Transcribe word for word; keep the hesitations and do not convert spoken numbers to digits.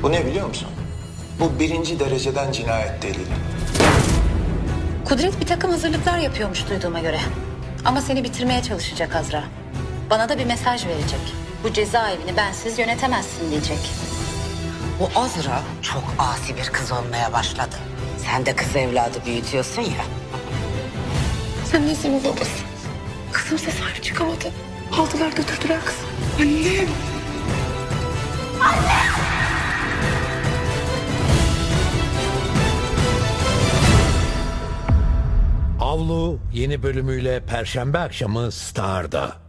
Bu ne biliyor musun? Bu birinci dereceden cinayet delili. Kudret bir takım hazırlıklar yapıyormuş duyduğuma göre. Ama seni bitirmeye çalışacak Azra. Bana da bir mesaj verecek. Bu cezaevini bensiz yönetemezsin diyecek. Bu Azra çok asi bir kız olmaya başladı. Sen de kız evladı büyütüyorsun ya. Sen Nesim'in babası. Kızımıza sahip çıkamadın. Aldılar götürdüler kızım. Annem. Avlu yeni bölümüyle Perşembe akşamı Star'da.